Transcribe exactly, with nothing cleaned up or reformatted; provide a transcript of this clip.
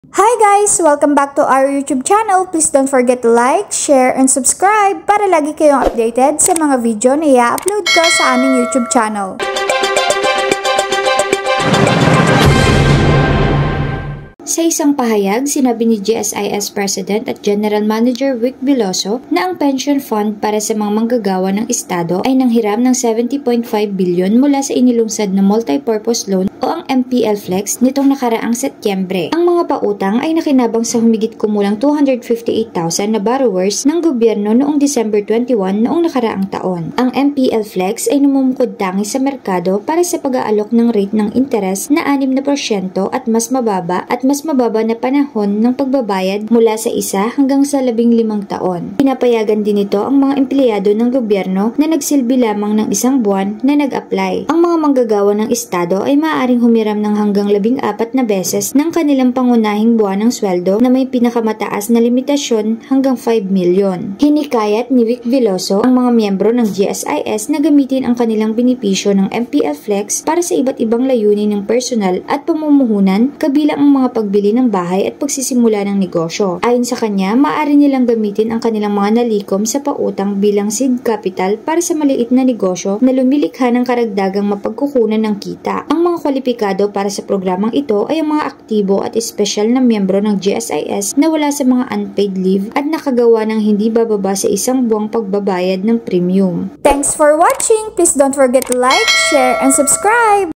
Hi guys! Welcome back to our YouTube channel. Please don't forget to like, share, and subscribe para lagi kayong updated sa mga video na i-upload ko sa aming YouTube channel. Sa isang pahayag, sinabi ni G S I S President at General Manager Vic Veloso na ang pension fund para sa mga manggagawa ng estado ay nanghiram ng seventy point five billion mula sa inilungsad na multi-purpose loan o ang M P L Flex nitong nakaraang Setyembre. Ang mga pautang ay nakinabang sa humigit kumulang two hundred fifty-eight thousand na borrowers ng gobyerno noong December twenty-one noong nakaraang taon. Ang M P L Flex ay namumukod tangi sa merkado para sa pag-aalok ng rate ng interes na anim na porsyento at mas mababa at mas mababa na panahon ng pagbabayad mula sa isa hanggang sa labing limang taon. Pinapayagan din ito ang mga empleyado ng gobyerno na nagsilbi lamang ng isang buwan na nag-apply. Ang mga manggagawa ng estado ay maaaring humiram ng hanggang labing apat na beses ng kanilang pangunahing buwan ng sweldo na may pinakamataas na limitasyon hanggang five million. Hinikayat ni Vic Veloso ang mga miyembro ng G S I S na gamitin ang kanilang benepisyo ng M P L Flex para sa iba't ibang layunin ng personal at pamumuhunan kabilang ang mga pagbili ng bahay at pagsisimula ng negosyo. Ayon sa kanya, maaari nilang gamitin ang kanilang mga nalikom sa pautang bilang seed capital para sa maliit na negosyo na lumilikha ng karagdagang mapagkukunan ng kita. Ang mga kwalipikado para sa programang ito ay ang mga aktibo at espesyal na miyembro ng G S I S na wala sa mga unpaid leave at nakagawa ng hindi bababa sa isang buwang pagbabayad ng premium. Thanks for watching! Please don't forget to like, share, and subscribe!